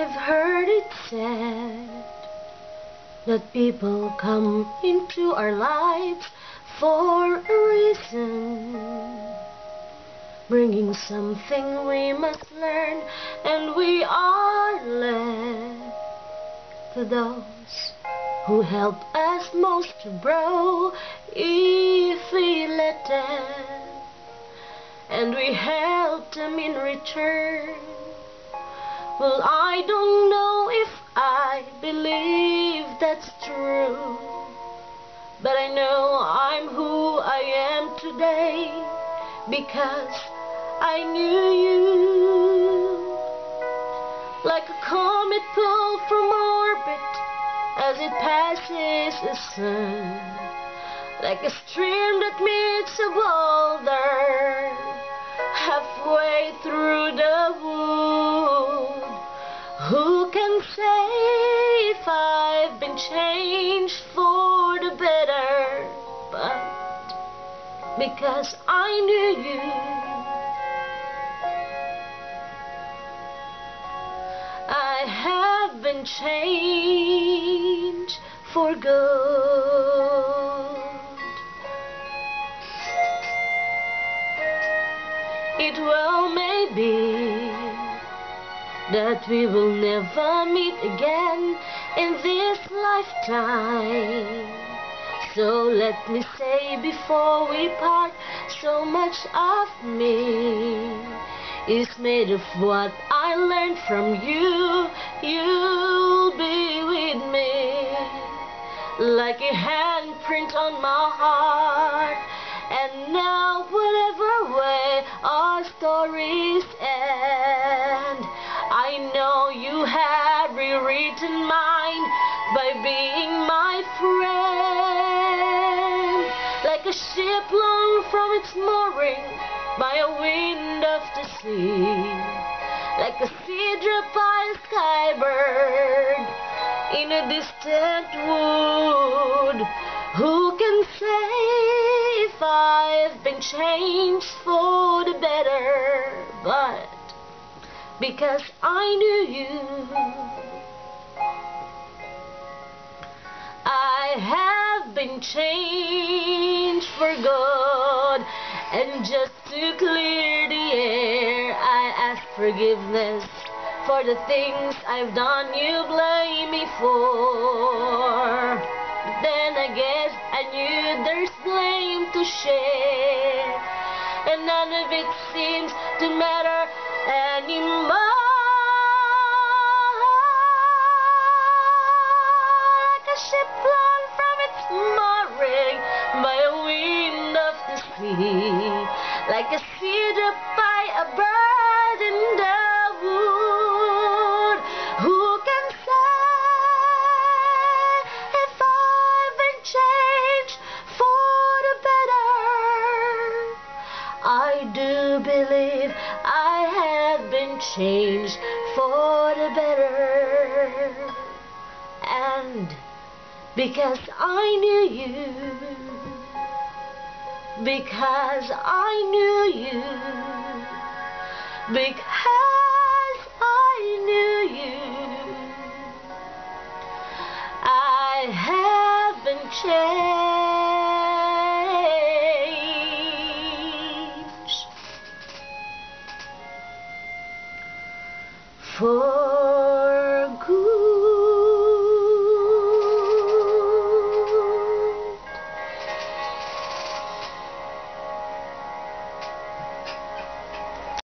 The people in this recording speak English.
I've heard it said that people come into our lives for a reason, bringing something we must learn, and we are led to those who help us most to grow if we let them, and we help them in return. Well, I don't know if I believe that's true, but I know I'm who I am today because I knew you. Like a comet pulled from orbit as it passes the sun, like a stream that meets a boulder halfway through the wood. Who can say if I've been changed for the better? But because I knew you, I have been changed for good. It well may be that we will never meet again in this lifetime. So let me say before we part, so much of me is made of what I learned from you. You'll be with me like a handprint on my heart. And now whatever way our stories end, I know you have rewritten mine by being my friend. Like a ship blown from its mooring by a wind of the sea, like a sea drop by a skybird in a distant wood. Who can say if I've been changed for the better? But because I knew you, I have been changed for good. And just to clear the air, I ask forgiveness for the things I've done you blame me for. Then I guess I knew there's blame to share, and none of it seems to matter anymore. Like a ship blown from its mooring by a wind of the sea, like a sea drop by a bird in the wood. Who can say if I've been changed for the better? I do believe I have been changed for the better. And because I knew you, because I knew you, because I knew you, I have been changed for